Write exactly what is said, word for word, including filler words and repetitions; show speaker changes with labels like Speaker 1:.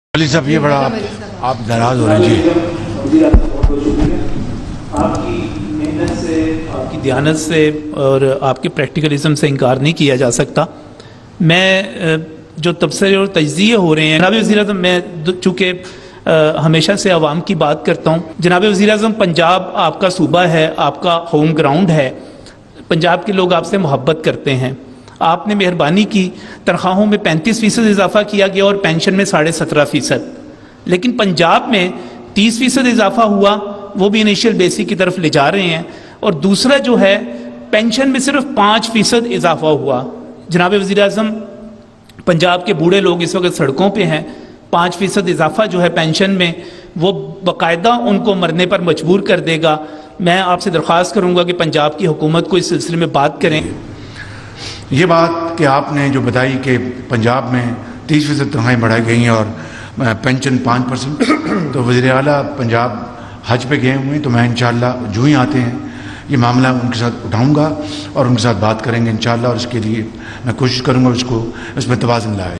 Speaker 1: अली साहब, ये बड़ा आप, आप नाराज हो रहे हैं जी।
Speaker 2: आपकी मेहनत से, आपकी दयानत से और आपके प्रैक्टिकलिज्म से इनकार नहीं किया जा सकता। मैं जो तबसरे और तज्ज़िये हो रहे हैं, जनाब वज़ीर-ए-आज़म, मैं चूँकि हमेशा से आवाम की बात करता हूँ। जनाब वज़ीर-ए-आज़म, पंजाब आपका सूबा है, आपका होम ग्राउंड है। पंजाब के लोग आपसे मोहब्बत करते हैं। आपने मेहरबानी की, तनख्वाहों में पैंतीस फीसद इजाफा किया गया और पेंशन में साढ़े सत्रह फीसद, लेकिन पंजाब में तीस फीसद इजाफा हुआ, वो भी इनिशियल बेसिक की तरफ ले जा रहे हैं। और दूसरा जो है, पेंशन में सिर्फ पाँच फीसद इजाफा हुआ। जनाब वज़ीर-ए-आज़म, पंजाब के बूढ़े लोग इस वक्त सड़कों पे हैं। पाँच फीसद इजाफा जो है पेंशन में, वो बाकायदा उनको मरने पर मजबूर कर देगा। मैं आपसे दरख्वास्त करूँगा कि पंजाब की हुकूमत को इस सिलसिले में बात करें।
Speaker 1: ये बात कि आपने जो बताई कि पंजाब में तीस फीसद तनख्वाहें बढ़ाई गई हैं और पेंशन पाँच परसेंट, तो वज़ीर आला पंजाब हज पे गए हुए हैं, तो मैं इंशाअल्लाह जो ही आते हैं ये मामला उनके साथ उठाऊंगा और उनके साथ बात करेंगे इंशाअल्लाह, और इसके लिए मैं कोशिश करूंगा उसको इसमें तवाज़ुन लाए।